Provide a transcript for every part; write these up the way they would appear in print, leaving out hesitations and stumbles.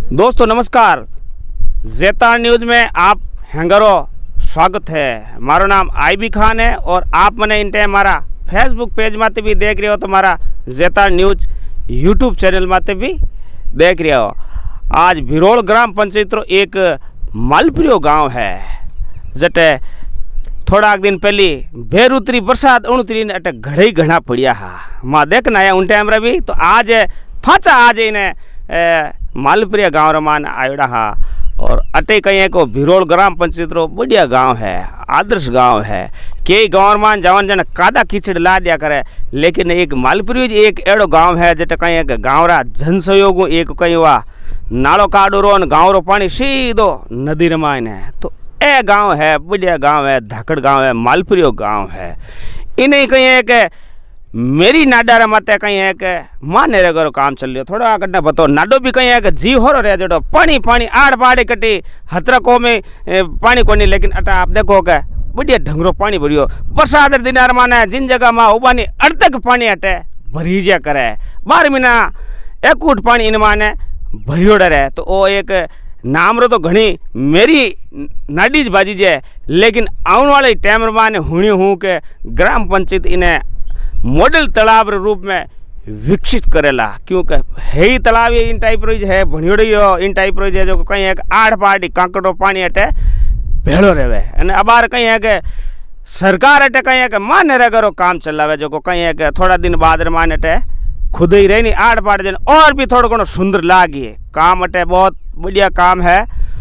दोस्तों नमस्कार, ज़ेतार न्यूज़ में आप हैंगरो स्वागत है। मारो नाम आईबी खान है और आप मैंने इन टाइम मारा फेसबुक पेज माते भी देख रहे हो तो मारा ज़ेतार न्यूज़ यूट्यूब चैनल माते भी देख रहे हो। आज भिरोल ग्राम पंचायत रो एक मालप्रियो गांव है जटे थोड़ा दिन पहले बेरुतरी बरसात उणुतरी ने अटे घड़े घना पड़िया हा माँ देखना आया उन टाइम रवि तो आज फाचा आज इन्हें मालप्रिया गांव रमान आयोड़ा हा और अटे कहीं को भिरोल ग्राम पंचायत रो बढ़िया गांव है, आदर्श गांव है। कई गांव मान जवन जन कादा कीचड़ ला दिया करे, लेकिन एक मालप्रियो एक एड़ो गांव है जटे कहीं एक गांव रा जन सहयोग एक कहीं वा नालो काडो रो गांव रो पानी सीधो नदी रमायन है। तो ए गांव है, बढ़िया गांव है, धाकड़ गांव है, मालप्रियो गांव है। इन्हें कहीं एक मेरी नाडा माते कहीं एक माने रे काम चल रहा थोड़ा कटना बतो नाडो भी कहीं एक जी हो रहा जो पानी पानी आड़ पाड़े कटी हतरा को में पानी को नहीं, लेकिन अटा आप देखो के बढ़िया ढंगरो पानी भरियो बरसात दिन माने जिन जगह में उबानी अर्धक पानी अटे भरी जा करे 12 महीना एक उठ पानी इन माने भरियो रहे। तो वो एक नाम रो तो घनी मेरी नाडीज बाजी जे, लेकिन आने वाले टाइम माने हुणी हूँ के ग्राम पंचायत इन्हें मॉडल तालाब रूप में विकसित करेला, क्योंकि है ही तालाब इन टाइप रोज है भणियोड़ियो इन टाइप रोज है जो कहीं एक आड़ पाड़ी कांकड़ो पानी अटे भेड़ो रहे अने अबार कहीं है कि सरकार अटे कहीं है कि माने रे काम चलावे जो कहीं है कि थोड़ा दिन बाद मान अटे खुद ही रही आड़ पाड़ जन और भी थोड़ा घणो सुंदर लागी काम अटे बहुत बढ़िया काम है।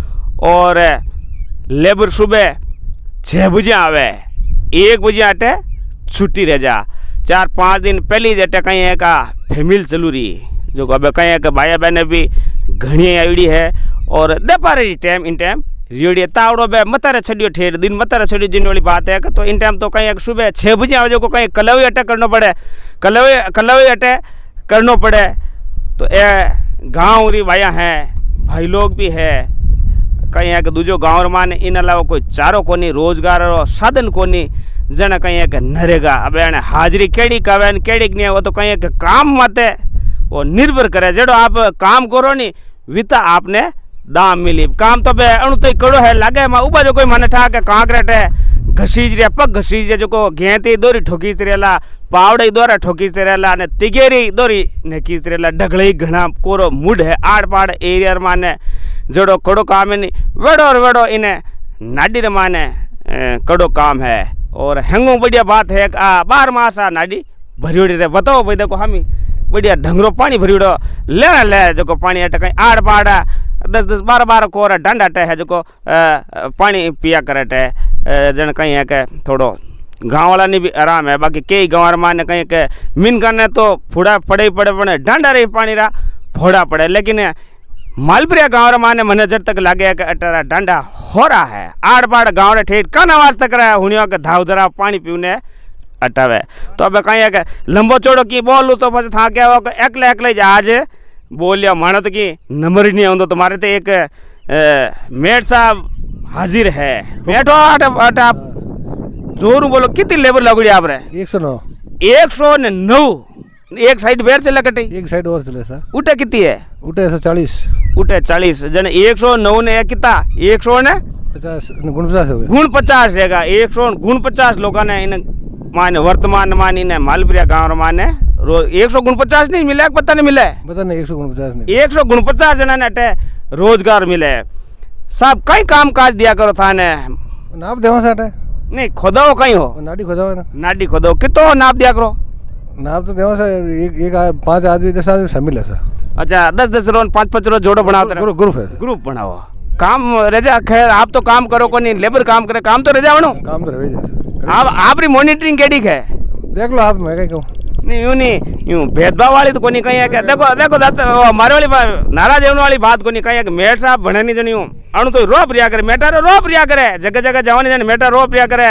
और लेबर सुबह 6 बजे आवे 1 बजे अटे छुट्टी रह जा। 4-5 दिन पहली जटे कहीं है का फैमिली चलू रही जो अब कहीं है कि भाई बहने भी घनी आईडी है और दे पा रही टाइम इन टाइम रियोड़ी तावड़ो बे मतारे छड़ियो ठेर दिन मतारे छड़ियो जिन वाली बात है तो इन टाइम तो कहीं सुबह 6 बजे आवे जो को कहीं कलवे अटे करना पड़े कलवे अटे करना पड़े। तो ये गाँव री भाइया हैं भाई लोग भी है कहीं है कि दूजो गाँव माने इन अलावा कोई चारो कोनी रोजगार साधन कोनी जन कहीं एक नरेगा अब एने हाजरी केड़ी कवे केड़ी नहीं वो तो कहीं एक काम मते वो निर्भर करे जेडो आप काम करो नी विता आपने दाम मिली काम तो बे अणु तो कड़ो है लागे मा उबा जो कोई मन ठा के कांकरेट है घसीज रे पग घसीज जो को घेती दोरी ठोकीस रेला पावड़े द्वारा ठोकीस रेला ने तिगेरी दोरी ने कीस रेला ढगले घना कोरो मूड है आड़ पाड़ एरिया माने जेडो कड़ो काम है नी वेडो इने नाडी रे माने कड़ो काम है। और हेंगो बढ़िया बात है 12 मास आ नाडी भरियोड़ी रे बताओ भाई देखो हम बढ़िया ढंगरो पानी भरियोड़ो लेना ले जो को पानी अटे कहीं आड़ पाड़ा 10-12 कोरा डंडा अटे है जो को पानी पिया करे जन कहीं है के थोड़ो गाँव वाला ने भी आराम है। बाकी कई गाँव माने कहीं के मिन करने तो फूड़ा पड़े पड़े डंडा रही पानी रा फोड़ा पड़े, लेकिन मालप्रिया गाँव माने मने जब तक लगे कि अटारा डंडा हो रहा है आड़ पाड़ गाँव ठेठ कन आवाज तक रहा है हुनियों के धाव धरा पानी पीने अटावे। तो अब कहीं है लंबो चौड़ो की बोलूँ तो बस था क्या एकले आज बोलिया मानत की नंबर ही नहीं आऊँ तो मारे तो एक मेट साहब हाजिर है बैठो अटा जोरू बोलो कितनी लेबर लगड़ी आप रे 109 एक साइड बेर चले कटे एक साइड और चले सर उठे कितनी है उठे 40 उठे 40 जन 109 ने कितना 100 ने 50 50 गुण 50 रहेगा 100 गुण 50 लोगों ने इन माने वर्तमान मान इन मालप्रिया गाँव माने 100 गुण 50 नहीं मिले पता नहीं मिले 100 गुण 50 नहीं 100 गुण 50 जना ने अटे रोजगार मिले सब कई काम काज दिया करो था ने नाप देवा साटे नहीं खोदाओ कहीं हो नाडी खोदाओ कितो नाप दिया करो नाप तो देवा सर एक 5 आदमी 10 आदमी शामिल है सर। अच्छा 10 रोज 5 रोज जोड़ो बनाते रहो ग्रुप बनाओ काम रजा खैर आप तो काम करो को नहीं लेबर काम करे काम तो रजा बनो काम तो रहे आप री मॉनिटरिंग केडी है देख लो आप मैं कहूँ नहीं यूं भेदभाव वाली तो कोनी कहीं है कि देखो मारे वाली नाराज होने वाली बात कोनी कहीं है कि मेट साहब भणे नहीं जनी हूँ अणु तो रो प्रिया करे मेटा रो प्रिया करे जगह जवानी जन मेटा रो प्रिया करे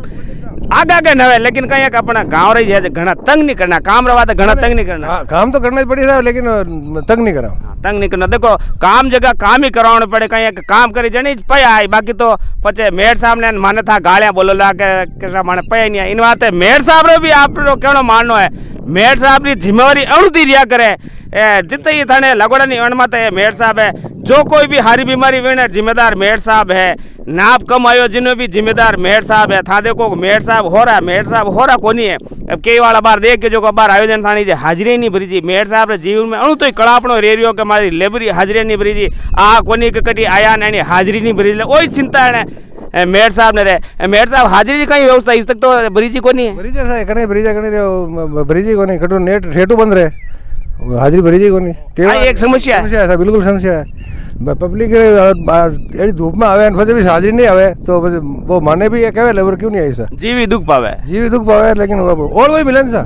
आगे नवे, लेकिन कहीं एक अपना गाँव रही है घना तंग नहीं करना काम रवा तो घना तंग नहीं करना काम तो करना ही पड़ेगा लेकिन तंग नहीं करा तंग नहीं करना। देखो काम जगह काम ही कराने पड़े कहीं एक काम करी जनी पया आई बाकी तो पचे मेयर साहब ने माने था गालियां बोलो ला के माने पया नहीं इन बात मेयर साहब रो भी आप कहना माननो है मेयर साहब की जिम्मेवारी अणुती रिया करे जितने ही थाने लगोड़ा नहीं अणमाते मेयर साहब है। जो कोई भी हारी बीमारी वीणे जिम्मेदार मेयर साहब है। नाप कम आयो जिन्हों भी जिम्मेदार मेयर साहब है। था देखो मेयर साहब हो रहा, मेयर साहब हो रहा कोनी है। अब कई वाला बार देख के जो बार आयोजन थानी जे हाजिरी नहीं भरी जी मेयर साहब रे जीवन में अणु तो कड़ापणो रेरियो के मारी लेबरी हाजिरी नहीं भरी जी आ कोनी के कटी आया ने हाजिरी नहीं भरी ओई चिंता है मेयर साहब ने रे। मेयर साहब हाजिरी कई व्यवस्था इस तक तो ब्रिजी कोनी है। ब्रिज है कने ब्रिज कोनी कटो नेट रेटू बंद रहे हाजिरी ब्रिज कोनी हां एक समस्या है बिल्कुल समस्या है। पब्लिक एडी धूप में आवे फिर भी हाजिरी नहीं आवे तो वो माने भी ये कहे लेबर क्यों नहीं आई सा जीवी दुख पावे लेकिन और कोई मिले सा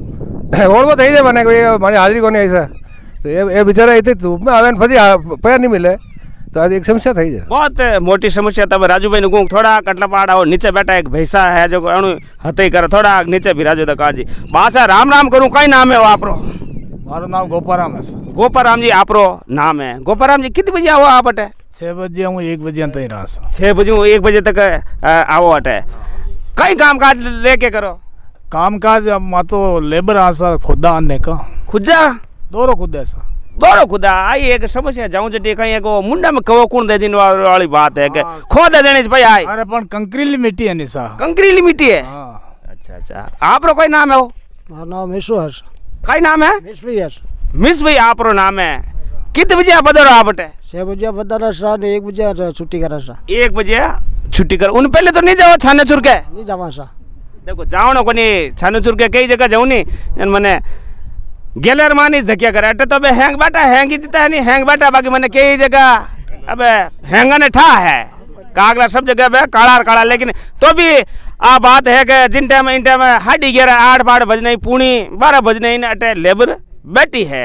और वो थई दे माने कोई मारी हाजिरी कोनी आई सा तो ये बेचारा इतनी धूप में आवे फिर पैसा नहीं मिले तो आज एक समस्या थी जाए बहुत मोटी समस्या। तब राजू भाई ने थोड़ा कटला पाड़ा और नीचे बैठा एक भैंसा है जो अणु हते करे थोड़ा नीचे भी राजू दकार जी बासा राम राम करूं कई नाम है वो आपरो? मारो नाम गोपाराम है। गोपाराम जी आपरो नाम है। गोपाराम जी कितने बजे आओ आप अटे? 6 बजे हूँ 1 बजे तक रहा 6 बजे 1 बजे तक आओ अटे। कई काम काज लेके करो? काम काज मा तो लेबर आसा खुदा आने का खुदा दोरो खुदा सा दोरो खुदा आई एक समस्या जाऊं जटी कहीं एक मुंडा में कवो कुण दे दिन वाली बात है कि खोद देने भाई आई। अरे पण कंकरीली मिट्टी है निसा कंकरीली मिट्टी है। हां अच्छा अच्छा आपरो कोई नाम है? वो मारा नाम ईश्वर कई नाम है? मिस भाई आपरो नाम है। कितने बजे आप बदरो आप अटे? 6 बजे बदरा सा 1 बजे छुट्टी करा सा 1 बजे छुट्टी कर उन पहले तो नहीं जाओ छाने चुर के नहीं जावा सा देखो जाओ ना कोनी छाने चुर के कई जगह जाऊं नहीं मने गेलर मानी धकिया करे अटे तो बे हैंग बैठा हैंग ही जीता है नहीं हैंग बैठा बाकी मैंने कई जगह अब हैंगा ने ठा है कागला सब जगह पे काला काला लेकिन तो भी आ बात है कि जिन टाइम इन टाइम हाडी 11-8 बजने पूणी 12 बजने इन अटे लेबर बैठी है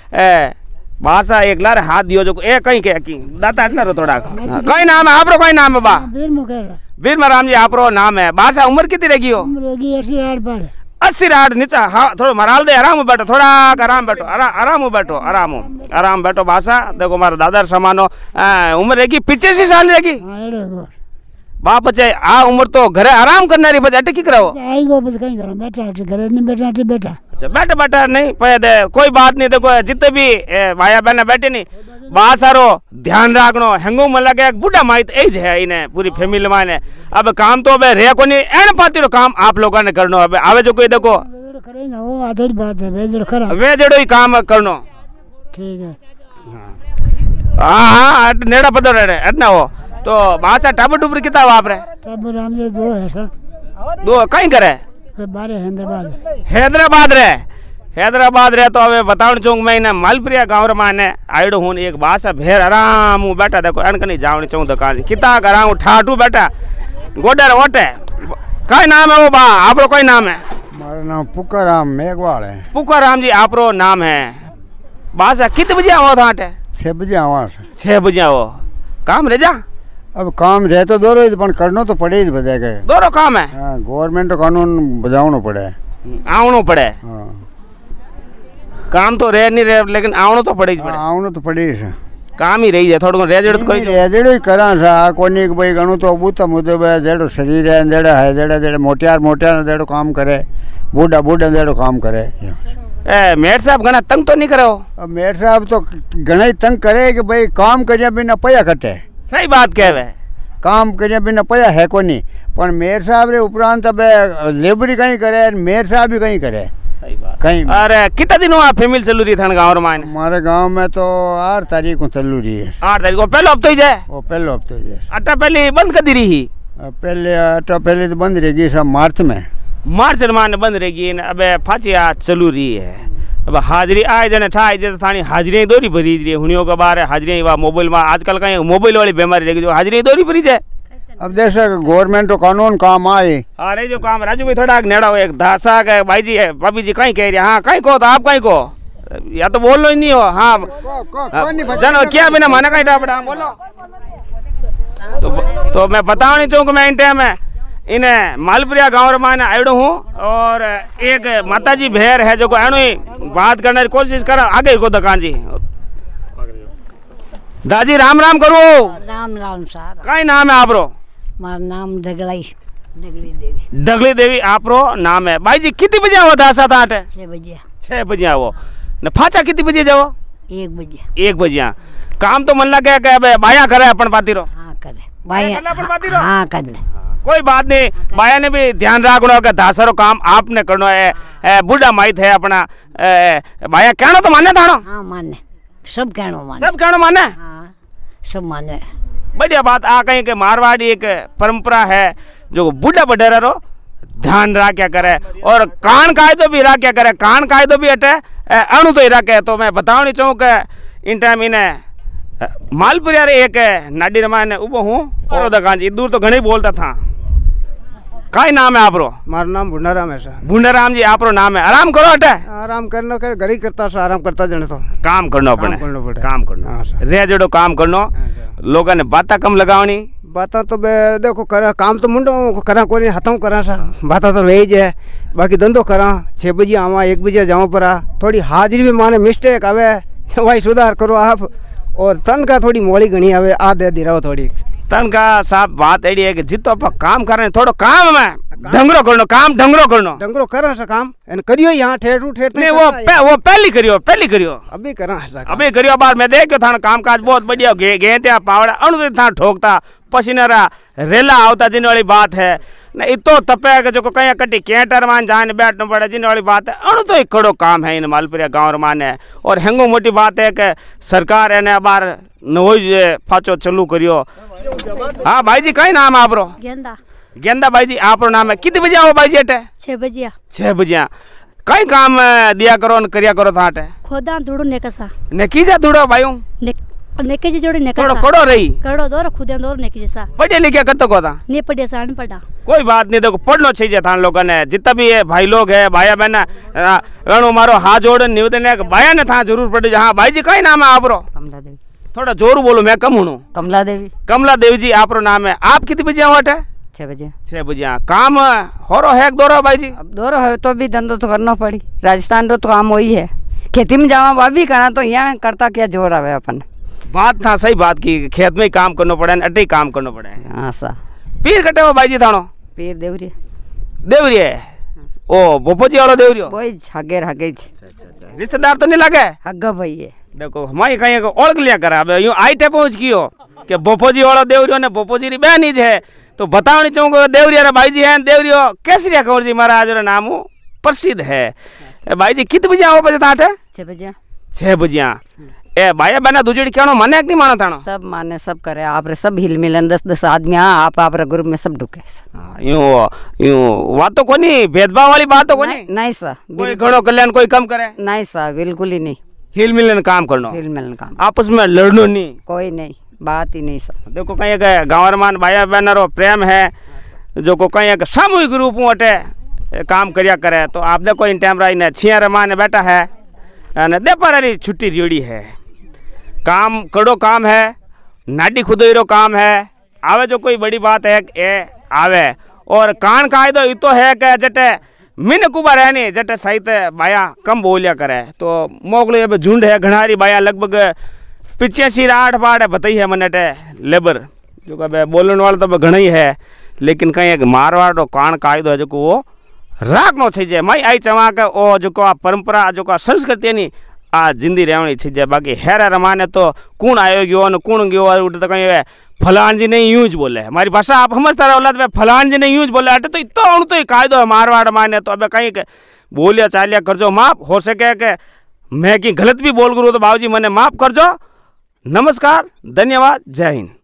भाषा एक लार हाथ दियो जो ए कहीं के की दाता हटना रो थोड़ा कई नाम है आपरो? कोई नाम है बा? वीर महाराम जी आपरो नाम है। भाषा उम्र कितनी रहेगी हो? उम्र होगी 80 राड नीचा हाँ थोड़ा मराल दे आराम बैठो थोड़ा आराम बैठो आराम बैठो आराम बैठो। भाषा देखो हमारा दादा समानो उम्र रहेगी 85 साल रहेगी बाप बच्चे आ उम्र तो घरे आराम करना रही बच्चे अटकी कराओ आई गो बस कहीं करो बैठा घरे नहीं बैठा अच्छा बैठा नहीं पे दे कोई बात नहीं। देखो जितने भी भाया बहना बैठे नहीं बात सारो ध्यान रखनो हैंगो में लगे एक बूढ़ा माइट एज है इन्हें पूरी फैमिली में ने अब काम तो अब रे को नहीं एन पाती रो काम आप लोगों ने करनो अब आवे जो कोई देखो करेगा वो आधड़ी बात है वे जड़ो ही काम करनो ठीक है हाँ नेड़ा पदर रे अटना हो तो बासा टाबर टूबर कितना वाप रहे? टाबर हम 2 है सर 2 कहीं करे? बारे हैदराबाद रे तो हमें बताओ चौक में इन्हें मालप्रिया गाँव में ने आईडो हूँ एक बासा भेर आराम बैठा देखो अनकनी जावनी चौक दुकान किता कराऊँ ठाटू बैठा गोडर ओटे कई नाम है वो बा आपरो? कोई नाम है? मारा नाम पुकाराम मेघवाल है। पुकाराम जी आपरो नाम है। बासा कितने बजे आओ था? 6 बजे आवा 6 बजे आओ काम रह जा अब काम रहे तो दोरो पण करनो तो पड़े ही बजे के दोरो काम है गवर्नमेंट कानून बजावनो पड़े आवनो पड़े हाँ काम तो रह नहीं रहे लेकिन आवनो तो पड़े आवनो तो पड़े काम ही रही है थोड़ा रेजड़ तो कोई रेजड़ ही करा सा कोनी के भाई गणु तो बूता मुदब है जेड़ो शरीर है जेड़ा है जेड़ा मोटियार जेड़ो काम करे बूढ़ा जेड़ो काम करे। मेयर साहब घना तंग तो नहीं करो? अब मेयर साहब तो घना ही तंग करे कि भाई काम करे बिना पैसा कटे सही बात कहवे काम करे बिना पैसा है को नहीं पर मेयर साहब रे उपरांत अब लेबरी कहीं करे मेयर साहब भी कहीं करे सही बात कहीं। अरे कितना दिन हुआ फैमिली चलू रही थाने गाँव में? हमारे गांव में तो 8 तारीख को चलू रही है। 8 तारीख को पहले हफ्ते ही जाए वो पहले हफ्ते ही जाए अट्टा पहले बंद कर दी रही पहले तो बंद रहेगी सब मार्च में बंद रहेगी अब फाची आज चलू रही है। अब हाजिरी आए जने ठाई जैसे थानी हाजिरी दोरी भरी रही हुनियों के बारे हाजिरी मोबाइल में आजकल कहीं मोबाइल वाली बीमारी रहेगी जो हाजिरी दोरी भरी जाए। अब जैसे गवर्नमेंट तो कानून काम आए अरे जो काम राजू भाई थोड़ा नेड़ा हो एक धासा के भाई जी है भाभी जी कहीं कह रही है हाँ कहीं को तो आप कहीं को या तो बोल लो ही नहीं हो हाँ जानो क्या बिना माना कहीं टापड़ा बोलो तो मैं बताओ नहीं चाहूँ मैं इन टाइम में इन्हें मालपुरिया गाँव में आयो हूँ और एक माताजी भेर है जो एनु ही बात करने की कोशिश कर आगे को दुकान जी दादी राम राम करो। राम राम साहब कई नाम है आपरो? मारा नाम दगलाई डगली देवी। डगली देवी आपरो नाम है। भाई जी कितनी बजे आओ दासा था? 6 बजे। 6 बजे आओ ने फाचा कितनी बजे जाओ? 1 बजे। 1 बजे। काम तो मन लगे के बाया करे अपन पाती रो। हाँ करे बाया करना अपन पाती रो। हाँ कर ले। कोई बात नहीं, बाया ने भी ध्यान रखना कि दासरो काम आपने करना है। बूढ़ा माइट है अपना बाया कहना तो माने थानो? हाँ माने, सब कहना माने। सब कहना माने? हाँ सब माने। बढ़िया बात। आ कहीं के मारवाड़ी एक परंपरा है जो बूढ़ा बडेरा रो ध्यान रखा करे और कान कायदो भी रखा करे। कान कायदो भी हटे अणु तो ही रखे। तो मैं बताओ नहीं चाहूँ कि इन टाइम इन्हें मालपुरिया रे एक नाडी रमा ने उबो हूँ और दकान दूर तो घणी बोलता था। काई नाम है आपरो? मारा नाम भुंडाराम है सर। भुंडाराम जी आपरो नाम है। आराम करो हटे? आराम करना कर घर ही करता सर, आराम करता जने तो काम करना पड़े। काम करना हाँ सर। रे जड़ो काम करनो। लोगों ने बाता कम लगावनी। बाता तो बे देखो करा काम तो मुंडो करा कोई हथों करा सर। बाता तो वही जे बाकी धंधो करा। 6 बजे आवा 1 बजे जाऊँ परा। थोड़ी हाजिरी भी माने मिस्टेक आवे वही सुधार करो आप। और तन का थोड़ी मोड़ी घनी आवे आ दे दी रहो थोड़ी तन का साहब बात एडी है कि जितो आप काम कर रहे हैं थोड़ो काम में ढंगरो करनो। काम ढंगरो करनो। डंगरो करा सा काम एन करियो यहाँ ठेठ ठेठ नहीं वो पहली करियो अभी करा सा अभी करियो। बाद में देखो था कामकाज बहुत बढ़िया गे त्या पावड़ा अणु था ठोकता पसीना रेला आवता जिन वाली बात है न। इतो तपे के जो कहीं कटी कैंटर मान जाने बैठना पड़े जिन वाली बात है। अणु तो एक कड़ो काम है इन मालपुरिया गाँव मान है। और हेंगो मोटी बात है कि सरकार ने बार नवो फाचो चालू करियो। हाँ भाई जी कई नाम है आपरो? गेंदा। गेंदा भाई जी आपरो नाम है। कितने बजे आओ भाई जी अटे? 6 बजे। 6 बजे। कई काम दिया करो न करिया करो था अटे? खोदा धूड़ो नेकसा ने कीजा धूड़ो भाईओ नेके जी जोड़े नेकसा कड़ो कड़ो रही कड़ो दो खुदे दो नेके जैसा पढ़े लिखे करते को था ने पढ़े सा अनपढ़ा। कोई बात नहीं। देखो पढ़ना चाहिए था लोगों ने जितना भी है भाई लोग है भाई बहन रणु मारो हाथ जोड़ निवेदन है भाई ने था जरूर पढ़े। हाँ भाई जी कई नाम है आपरो? कमला देवी। थोड़ा जोर बोलो मैं कम हूँ। कमला देवी। कमला देवी जी आपरो नाम है। आप कितने बजे आओ अटे? 6 बजे। 6 बजे। काम हो रो है दो भाई जी? अब दो है तो भी धंधो तो करना पड़ी। राजस्थान तो काम वही है। खेती में जावा वह भी करा तो यहाँ करता क्या जोर आवे अपन। बात था सही बात की खेत में ही काम करना पड़े अटे ही काम करना पड़े। हाँ सा। पीर कटे हो भाई जी थानो? पीर देवरी। देवरी है ओ बोपोजी वालो देवरी हो? वही हगे रिश्तेदार तो नहीं लगे? हग्गा भाई है। देखो हमारी कहीं ओळख लिया करा अब यूं आई टे पहुंच कियो कि बोपोजी वालो देवरियो ने बोपोजी री बहन ही है। तो बताओ नहीं चाहूँगा देवरिया भाई जी है देवरियो केसरिया कंवर जी महाराज रा नाम प्रसिद्ध है। भाई जी कितने बजे आओ बजे ताटे? 6 बजे। 6 बजे। ए भाई बहना दूजड़ी कहनो माने कि नहीं माना थानो? सब माने सब करे आप रे सब हिल मिलन 10-10 आदमी आप ग्रुप में सब ढुके। यूं बात तो कोनी भेदभाव वाली बात तो कोनी? नहीं सा। कोई घणो कल्याण कोई कम करे? नहीं सा बिल्कुल ही नहीं। हिल मिलन काम करनो। हिल मिलन काम आपस में लड़नो नहीं। कोई नहीं बात ही नहीं सा। देखो कहीं गाँव मान भाई बहन रो प्रेम है जो को कहीं सामूहिक रूप में अटे काम करिया करे। तो आप देखो इन टाइम रही ने छिया रमा ने बैठा है देपारी छुट्टी रेड़ी है। काम कड़ो काम है नाडी खुदोई रो काम है। आवे जो कोई बड़ी बात है ए आवे और कान कायदो इतो है कि जटे मिन कुबा रहे नहीं जटे साहित्य बाया कम बोलिया करे। तो मोगलो अब झुंड है घनारी बाया लगभग 85-8 बताई है मन अटे लेबर जो कि बोलने वाला तो घना ही है। लेकिन कहीं एक मारवाड़ रो कान कायदो है जो वो राखनो चाहिए। मैं आई चवा के ओ जो आ परंपरा जो संस्कृति है नी आ जिंदी रहनी चाहिए। बाकी हेरा रमाने तो कौन आयो गयो न कौन गयो उठ तो कहीं फलान जी ने यूज बोले। हमारी भाषा आप समझता रहो फलान जी ने यूज बोले अटे तो इतो तो ही कायदो है मारवाड़ माने। तो अब कहीं के बोलिया चालिया करजो माफ हो सके के मैं कि गलत भी बोल करूँ तो बाबूजी मने माफ करजो। नमस्कार धन्यवाद जय हिंद।